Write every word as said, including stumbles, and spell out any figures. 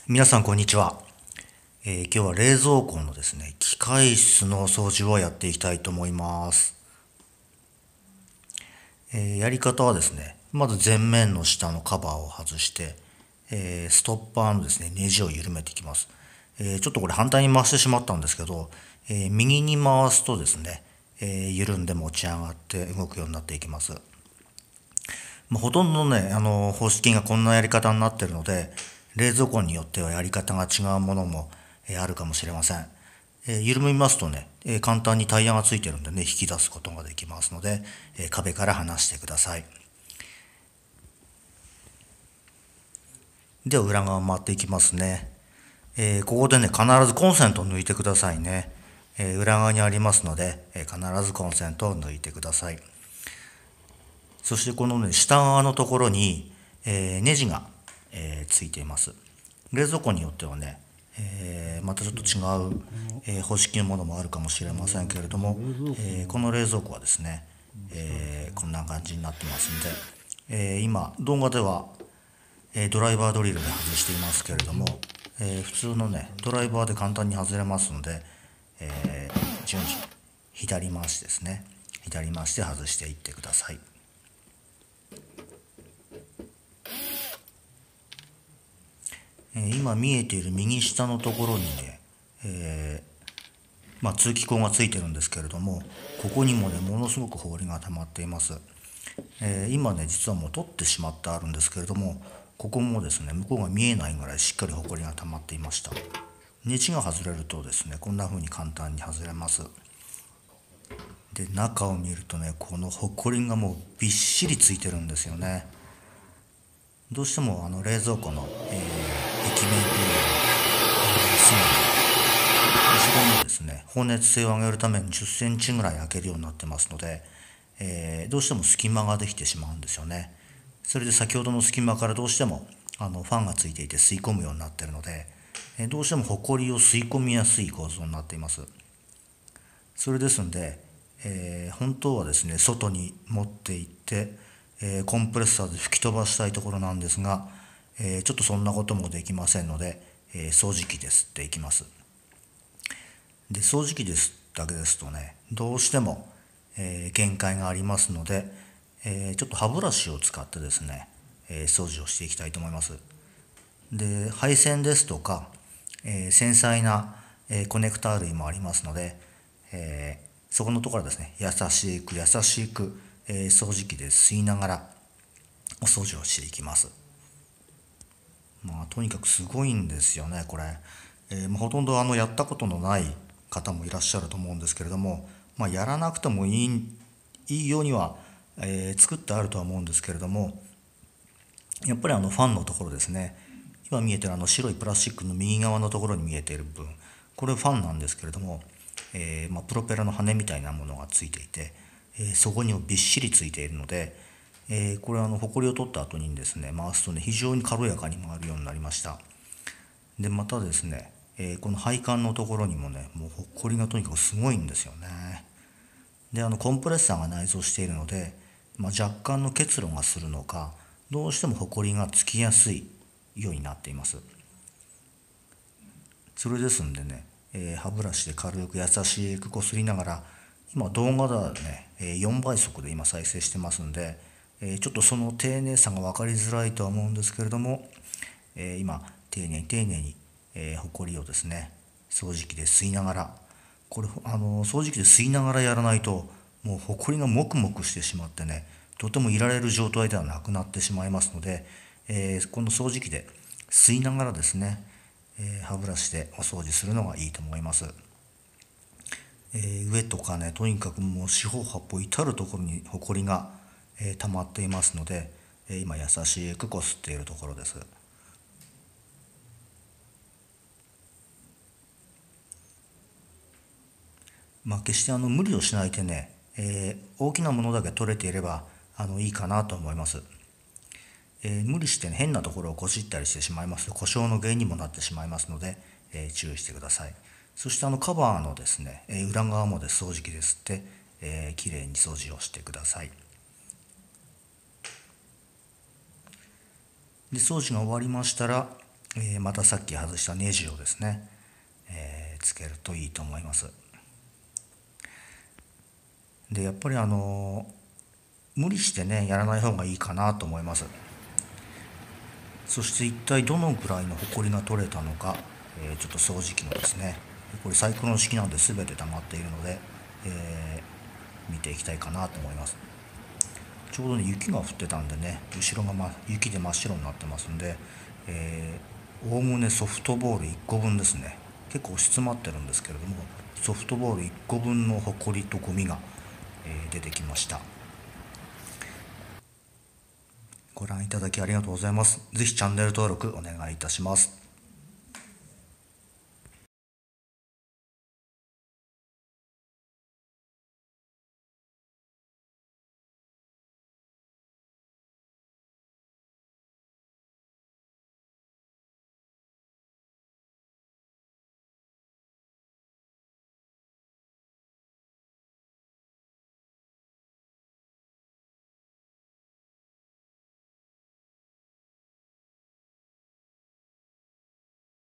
皆さんこんにちは、えー今日は冷蔵庫のですね、機械室の掃除をやっていきたいと思います。えーやり方はですね、まず前面の下のカバーを外して、えーストッパーのですね、ネジを緩めていきます。えーちょっとこれ反対に回してしまったんですけど、えー右に回すとですね、えー緩んで持ち上がって動くようになっていきます。まあ、ほとんどのね、あの、方式がこんなやり方になってるので、冷蔵庫によってはやり方が違うものも、えーあるかもしれません。えー緩みますとね、えー簡単にタイヤがついてるんでね、引き出すことができますので、えー壁から離してください。では裏側回っていきますね。えーここでね、必ずコンセントを抜いてくださいね。えー裏側にありますので、えー必ずコンセントを抜いてください。そしてこのね、下側のところに、えーネジが、えーついています。冷蔵庫によってはね、えーまたちょっと違う、えー方式のものもあるかもしれませんけれども、えーこの冷蔵庫はですね、えーこんな感じになってますんで、えー今動画では、えードライバードリルで外していますけれども、えー普通のねドライバーで簡単に外れますので、えー順次左回しですね、左回しで外していってください。えー今見えている右下のところにね、えーまあ、通気口がついてるんですけれども、ここにもねものすごくホコリが溜まっています。えー今ね実はもう取ってしまってあるんですけれども、ここもですね向こうが見えないぐらいしっかりホコリが溜まっていました。ネジが外れるとですねこんな風に簡単に外れます。で中を見るとね、このホコリがもうびっしりついてるんですよね。どうしてもあの冷蔵庫の、えー壁面というのは、えーすぐに後ろにですね放熱性を上げるためにじゅっセンチぐらい開けるようになってますので、えーどうしても隙間ができてしまうんですよね。それで先ほどの隙間からどうしてもあのファンがついていて吸い込むようになっているので、えーどうしてもホコリを吸い込みやすい構造になっています。それですんで、えー本当はですね外に持って行って、えーコンプレッサーで吹き飛ばしたいところなんですが、えーちょっとそんなこともできませんので、えー掃除機で吸っていきます。で掃除機で吸だけですとねどうしても、えー限界がありますので、えーちょっと歯ブラシを使ってですね、えー掃除をしていきたいと思います。で配線ですとか、えー繊細な、えーコネクター類もありますので、えーそこのところはですね優しく優しく、えー掃除機で吸いながらお掃除をしていきます。まあとにかくすごいんですよねこれ。えーもうほとんどあのやったことのない方もいらっしゃると思うんですけれども、まあ、やらなくてもいい、いいようには、えー作ってあるとは思うんですけれども、やっぱりあのファンのところですね、今見えてるあの白いプラスチックの右側のところに見えている部分、これファンなんですけれども、えーまあ、プロペラの羽みたいなものがついていて、えーそこにびっしりついているので、えーこれはあのホコリを取った後にですね回すとね非常に軽やかに回るようになりました。でまたですね、えーこの配管のところにもねもうホコリがとにかくすごいんですよね。であのコンプレッサーが内蔵しているので、まあ、若干の結露がするのかどうしてもホコリがつきやすいようになっています。それですんでね、えー歯ブラシで軽く優しくこすりながら、今動画ではね、えーよんばい速で今再生してますんで、えーちょっとその丁寧さが分かりづらいとは思うんですけれども、えー今丁寧に丁寧に、えー、ホコリをですね掃除機で吸いながら、これあの掃除機で吸いながらやらないともうホコリがもくもくしてしまってねとてもいられる状態ではなくなってしまいますので、えーこの掃除機で吸いながらですね、えー歯ブラシでお掃除するのがいいと思います。えー上とかねとにかくもう四方八方至る所にホコリが、えー溜まっていますので、えー今優しくこすっているところです。まあ、決してあの無理をしないでね、えー大きなものだけ取れていればあのいいかなと思います。えー無理して、ね、変なところをこじったりしてしまいますと故障の原因にもなってしまいますので、えー注意してください。そしてあのカバーのですね、えー裏側もで掃除機で吸って、えー、きれいに掃除をしてください。で掃除が終わりましたら、 えーまたさっき外したネジをですね、えーつけるといいと思います。でやっぱりあの無理してねやらない方がいいかなと思います。そして一体どのぐらいのホコリが取れたのか、えーちょっと掃除機のですね、これサイクロン式なんで全て溜まっているので、えー見ていきたいかなと思います。ちょうどね雪が降ってたんでね、後ろが、ま、雪で真っ白になってますんで、えおおむねソフトボールいっこぶんですね。結構押し詰まってるんですけれども、ソフトボールいっこぶんのホコリとゴミが、えー出てきました。ご覧いただきありがとうございます。ぜひチャンネル登録お願いいたします。